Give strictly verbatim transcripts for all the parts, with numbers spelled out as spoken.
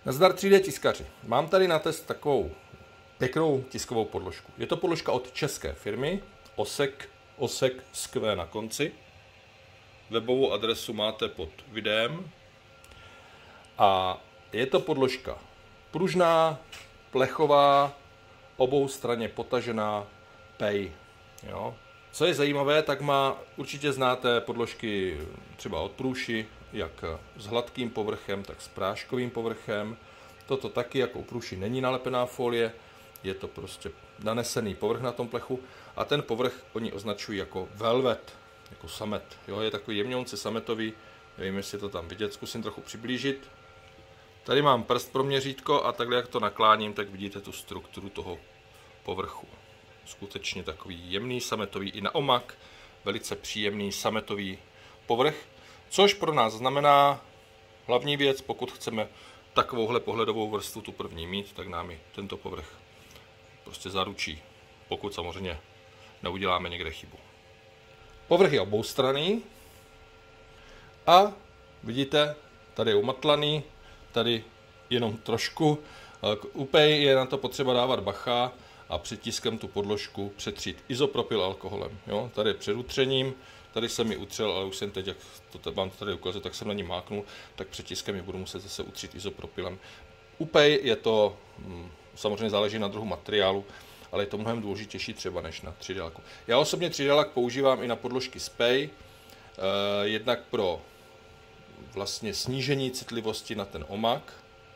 Nazdar tři dé tiskaři. Mám tady na test takovou pěknou tiskovou podložku. Je to podložka od české firmy Osek, Osek s Q na konci. Webovou adresu máte pod videem. A je to podložka pružná, plechová, oboustranně potažená, pej. Jo. Co je zajímavé, tak má, určitě znáte podložky třeba od Průši, jak s hladkým povrchem, tak s práškovým povrchem. Toto taky, jako u Průši, není nalepená folie, je to prostě nanesený povrch na tom plechu a ten povrch oni označují jako velvet, jako samet. Jo, je takový jemňounce sametový, nevím, jestli to tam vidět, zkusím trochu přiblížit. Tady mám prst pro měřítko a takhle, jak to nakláním, tak vidíte tu strukturu toho povrchu. Skutečně takový jemný sametový i na omak, velice příjemný sametový povrch, což pro nás znamená hlavní věc, pokud chceme takovouhle pohledovou vrstvu tu první mít, tak nám i tento povrch prostě zaručí, pokud samozřejmě neuděláme někde chybu. Povrch je oboustranný a vidíte, tady je umatlaný, tady jenom trošku. U pej je na to potřeba dávat bacha a před tiskem tu podložku přetřít izopropyl alkoholem. Jo? Tady před utřením, tady jsem ji utřel, ale už jsem teď, jak to vám to tady ukazuje, tak jsem na ní máknul, tak před tiskem ji budu muset zase utřít izopropylem. U pej je to, samozřejmě záleží na druhu materiálu, ale je to mnohem důležitější třeba než na tři dé. Já osobně tři dé lak používám i na podložky z pej, eh, jednak pro vlastně snížení citlivosti na ten omak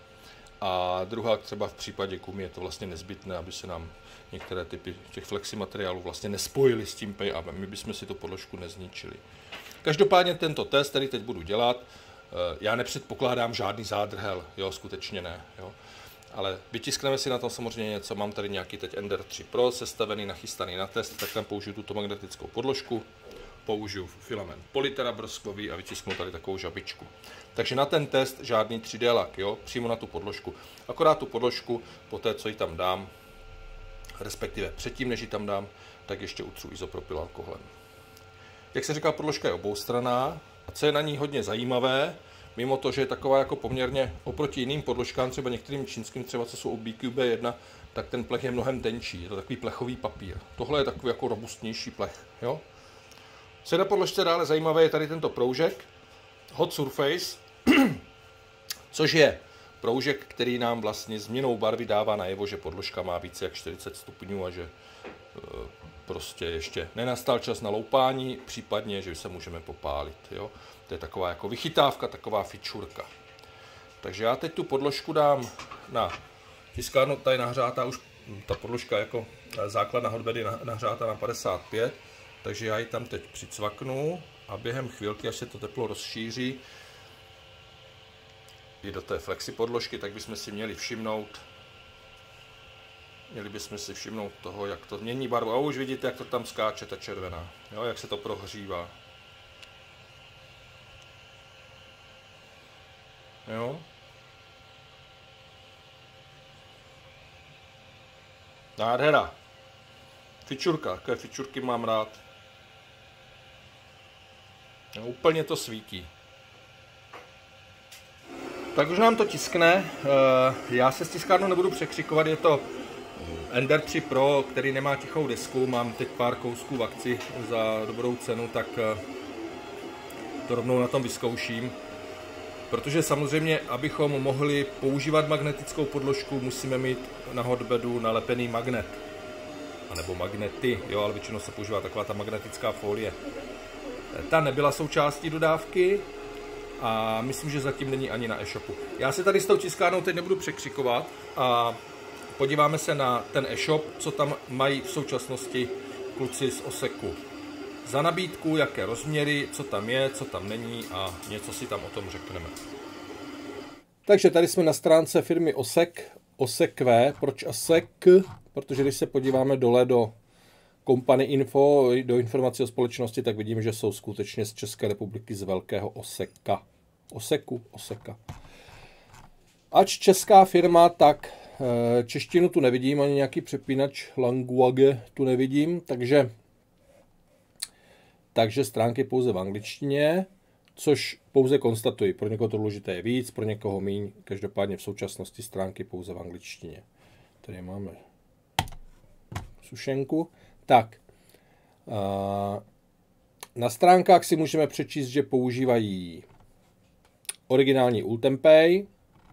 a druhá třeba v případě gumy je to vlastně nezbytné, aby se nám některé typy těch flexi materiálů vlastně nespojily s tím pej a my bychom si tu podložku nezničili. Každopádně tento test, který teď budu dělat, já nepředpokládám žádný zádrhel, jo, skutečně ne, jo. Ale vytiskneme si na tom samozřejmě něco, mám tady nějaký teď Ender tři Pro sestavený, nachystaný na test, tak tam použiju tuto magnetickou podložku, použiju filament Polytera brskový a vytisknu tady takovou žabičku. Takže na ten test žádný tři dé lak, jo, přímo na tu podložku. Akorát tu podložku, po té, co ji tam dám, respektive předtím, než ji tam dám, tak ještě utřu izopropyl alkoholem. Jak se říká, podložka je oboustranná a co je na ní hodně zajímavé, mimo to, že je taková jako poměrně oproti jiným podložkám, třeba některým čínským, třeba co jsou od B Q B jedna, tak ten plech je mnohem tenčí, je to takový plechový papír. Tohle je takový jako robustnější plech, jo. Co je na podložce dále zajímavé, je tady tento proužek Hot Surface, což je proužek, který nám vlastně změnou barvy dává najevo, že podložka má více jak čtyřicet stupňů a že e, prostě ještě nenastal čas na loupání, případně, že se můžeme popálit. Jo? To je taková jako vychytávka, taková fičurka. Takže já teď tu podložku dám na tiskárnu, tady nahřátá už ta podložka jako základna hotbedy nahřátá na padesát pět, takže já ji tam teď přicvaknu a během chvilky, až se to teplo rozšíří i do té flexi podložky, tak bychom si měli všimnout, měli bychom si všimnout toho, jak to mění barvu. A už vidíte, jak to tam skáče, ta červená, jo, jak se to prohřívá. Jo. Nádhera. Fičurka, takové fičurky mám rád. No, úplně to svítí. Tak už nám to tiskne. Já se s tiskárnou nebudu překřikovat, je to Ender tři Pro, který nemá tichou desku. Mám teď pár kousků v akci za dobrou cenu, tak to rovnou na tom vyzkouším. Protože samozřejmě, abychom mohli používat magnetickou podložku, musíme mít na hotbedu nalepený magnet. A nebo magnety, jo, ale většinou se používá taková ta magnetická folie. Ta nebyla součástí dodávky a myslím, že zatím není ani na e-shopu. Já se tady s tou tiskárnou teď nebudu překřikovat a podíváme se na ten e-shop, co tam mají v současnosti kluci z Oseku za nabídku, jaké rozměry, co tam je, co tam není a něco si tam o tom řekneme. Takže tady jsme na stránce firmy Osek, Osek Q. Proč Osek? Protože když se podíváme dole do Company Info, do informací o společnosti, tak vidíme, že jsou skutečně z České republiky z velkého Oseka. Oseku, Oseka. Ač česká firma, tak češtinu tu nevidím, ani nějaký přepínač language tu nevidím, takže, takže stránky pouze v angličtině. což pouze konstatuji. Pro někoho to důležité je víc, pro někoho míň. Každopádně v současnosti stránky pouze v angličtině. Tady máme sušenku. Tak. Na stránkách si můžeme přečíst, že používají originální Ultempay.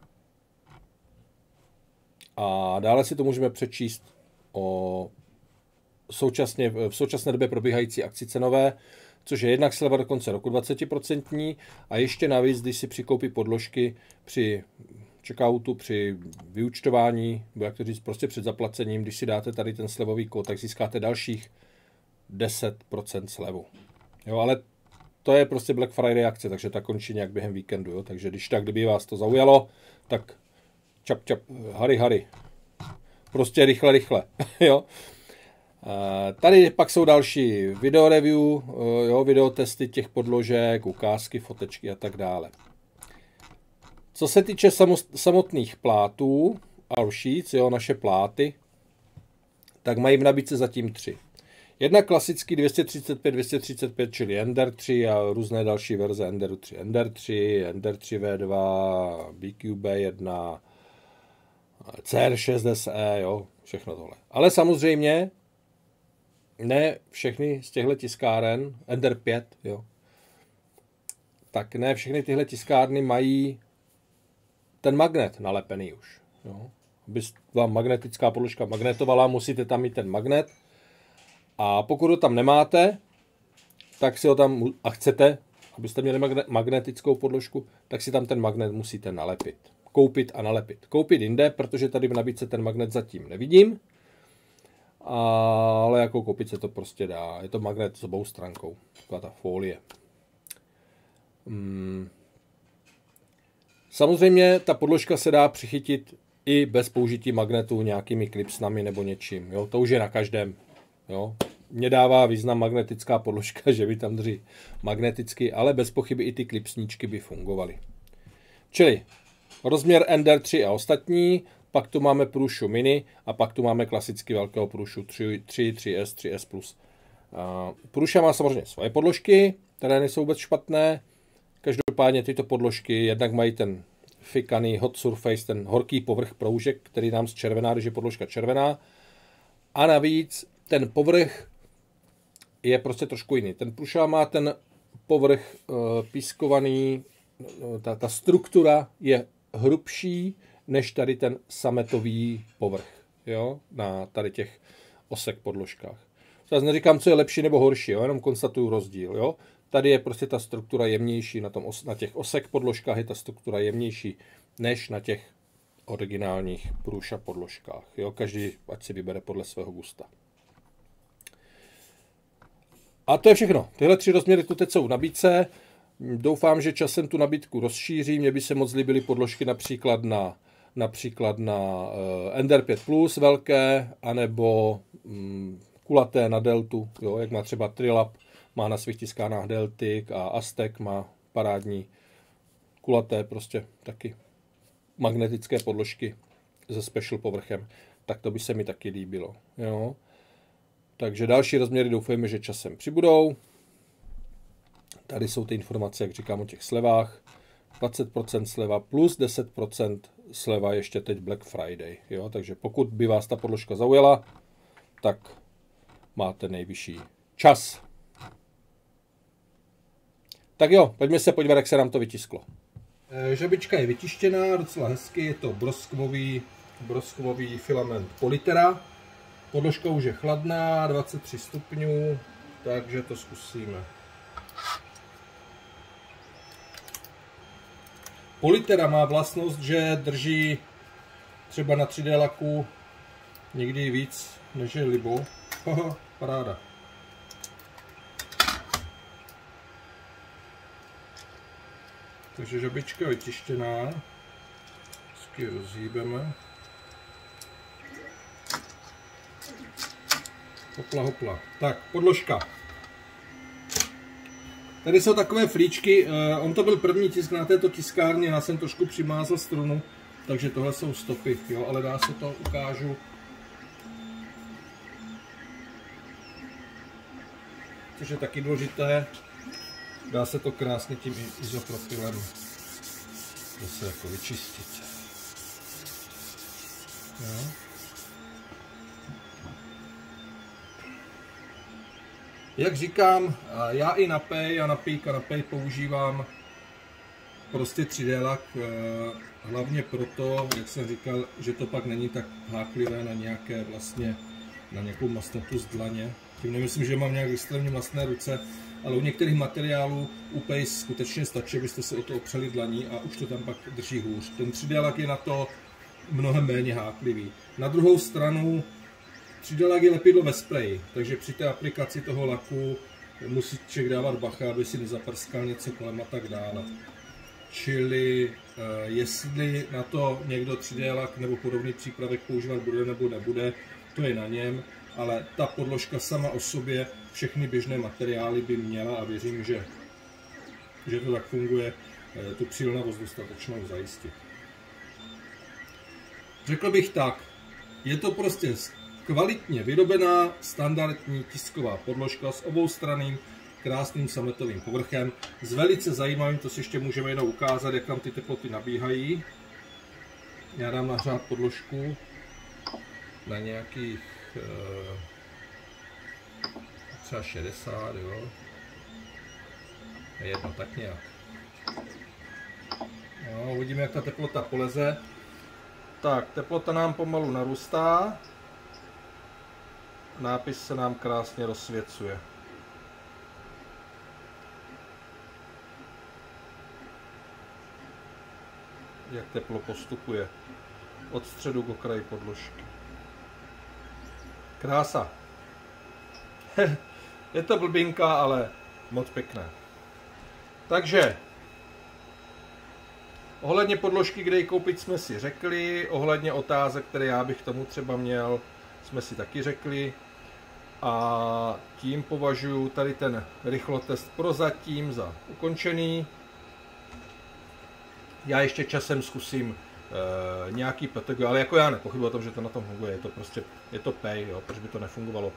A dále si to můžeme přečíst o současně, v současné době probíhající akci cenové, což je jednak sleva do konce roku dvacet procent a ještě navíc, když si přikoupí podložky při checkoutu, při vyúčtování, nebo jak to říct, prostě před zaplacením, když si dáte tady ten slevový kód, tak získáte dalších deset procent slevu. Jo, ale to je prostě Black Friday akce, takže ta končí nějak během víkendu. Jo? Takže když tak, kdyby vás to zaujalo, tak čap, čap, hary, hary. Prostě rychle, rychle. Jo? Tady pak jsou další video review, jo, video testy těch podložek, ukázky, fotečky a tak dále. Co se týče samotných plátů, our sheets, jo, naše pláty, tak mají v nabídce zatím tři. Jedna klasický dvě stě třicet pět dvě stě třicet pět, čili Ender tři a různé další verze Enderu tři. Ender tři, Ender tři V dva, B Q B jedna, C R šest S E, jo, všechno tohle. Ale samozřejmě ne všechny z těchto tiskáren, Ender pět, jo, tak ne všechny tyhle tiskárny mají ten magnet nalepený už. Jo. Aby vám magnetická podložka magnetovala, musíte tam mít ten magnet. A pokud ho tam nemáte, tak si ho tam, a chcete, abyste měli magnetickou podložku, tak si tam ten magnet musíte nalepit. Koupit a nalepit. Koupit jinde, protože tady v nabídce ten magnet zatím nevidím. Ale jako koupit se to prostě dá. Je to magnet s obou stránkou. Taková ta folie. Hmm. Samozřejmě ta podložka se dá přichytit i bez použití magnetu nějakými klipsnami nebo něčím. Jo? To už je na každém. Jo? Mně dává význam magnetická podložka, že by tam drží magneticky, ale bez pochyby i ty klipsníčky by fungovaly. Čili rozměr Ender tři a ostatní, pak tu máme průšu mini a pak tu máme klasicky velkého průšu tři, tři S, tři S plus. Průša má samozřejmě svoje podložky, které nejsou vůbec špatné. Každopádně tyto podložky jednak mají ten fikaný hot surface, ten horký povrch proužek, který nám zčervená, když je podložka červená. A navíc ten povrch je prostě trošku jiný. Ten průša má ten povrch uh, pískovaný, ta, ta struktura je hrubší než tady ten sametový povrch, jo, na tady těch osek podložkách. Zase neříkám, co je lepší nebo horší, jo, jenom konstatuju rozdíl, jo. Tady je prostě ta struktura jemnější, na, tom os, na těch osek podložkách je ta struktura jemnější než na těch originálních průša podložkách, jo. Každý ať si vybere podle svého gusta. A to je všechno. Tyhle tři rozměry tu teď jsou v nabídce. Doufám, že časem tu nabídku rozšíří. Mně by se moc líbily podložky například na, například na uh, Ender pět plus velké, anebo um, kulaté na deltu, jo, jak má třeba Trilab, má na svých tiskárnách Deltik a Aztec má parádní kulaté, prostě taky magnetické podložky se special povrchem. Tak to by se mi taky líbilo. Jo. Takže další rozměry doufejme, že časem přibudou. Tady jsou ty informace, jak říkám, o těch slevách. dvacet procent sleva plus deset procent sleva ještě teď Black Friday. Jo? Takže pokud by vás ta podložka zaujala, tak máte nejvyšší čas. Tak jo, pojďme se podívat, jak se nám to vytisklo. Žabička je vytištěná, docela hezky, je to broskvový, broskvový filament Polytera. Podložka už je chladná, dvacet tři stupňů, takže to zkusíme. Polytera má vlastnost, že drží třeba na tři dé laku někdy víc, než je libo. Haha, paráda. Takže žabička je vytištěná. Vždycky ji rozhýbeme. Hopla, hopla. Tak, podložka. Tady jsou takové flíčky, on to byl první tisk na této tiskárně, já jsem trošku přimázl strunu, takže tohle jsou stopy, jo, ale dá se to, ukážu. Což je taky důležité. Dá se to krásně tím izopropylem zase jako vyčistit. Jo. Jak říkám, já i na Pay a na Pík a na Pay používám prostě tři dé lak, hlavně proto, jak jsem říkal, že to pak není tak háklivé na nějaké vlastně, na nějakou mastnotu z dlaně. Tím nemyslím, že mám nějak extrémně mastné ruce, ale u některých materiálů u Pay skutečně stačí, abyste se o to opřeli dlaní a už to tam pak drží hůř. Ten tři dé lak je na to mnohem méně háklivý. Na druhou stranu tři dé lak je lepidlo ve spreji, takže při té aplikaci toho laku musí člověk dávat bacha, aby si nezaprskal něco kolem a tak dále. Čili eh, jestli na to někdo tři dé lak nebo podobný přípravek používat bude nebo nebude, to je na něm, ale ta podložka sama o sobě všechny běžné materiály by měla a věřím, že, že to tak funguje, eh, tu přílnavost dostatečnou zajistit. Řekl bych tak, je to prostě kvalitně vyrobená standardní tisková podložka s oboustranným krásným sametovým povrchem. S velice zajímavým, to si ještě můžeme jenom ukázat, jak tam ty teploty nabíhají. Já dám nahřát podložku na nějakých třeba šedesát, jo. Jedno, tak nějak. No, uvidíme, jak ta teplota poleze. Tak, teplota nám pomalu narůstá. Nápis se nám krásně rozsvěcuje. Jak teplo postupuje od středu k okraji podložky. Krása. Je to blbinka, ale moc pěkné. Takže ohledně podložky, kde ji koupit, jsme si řekli. Ohledně otázek, které já bych tomu třeba měl, jsme si taky řekli. A tím považuji tady ten rychlotest prozatím za ukončený. Já ještě časem zkusím e, nějaký P T G, ale jako já nepochybuji o tom, že to na tom funguje. Je to prostě, je to Pay, jo, proč by to nefungovalo.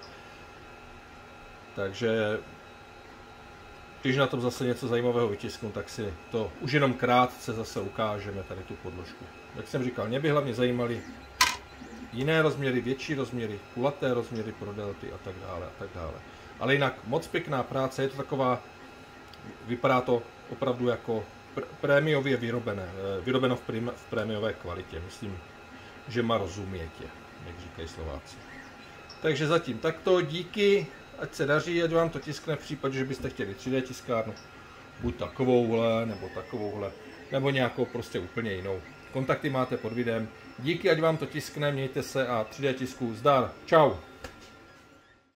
Takže když na tom zase něco zajímavého vytisknu, tak si to už jenom krátce zase ukážeme, tady tu podložku. Jak jsem říkal, mě by hlavně zajímaly jiné rozměry, větší rozměry, kulaté rozměry pro delty a tak dále a tak dále. Ale jinak moc pěkná práce, je to taková, vypadá to opravdu jako pr prémiově vyrobené, vyrobeno v, prim, v prémiové kvalitě. Myslím, že má rozumětě, jak říkají Slováci. Takže zatím takto, díky, ať se daří, ať vám to tiskne v případě, že byste chtěli tři dé tiskárnu, buď takovouhle, nebo takovouhle, nebo nějakou prostě úplně jinou. Kontakty máte pod videem. Díky, ať vám to tiskne, mějte se a tři dé tisku zdar. Čau.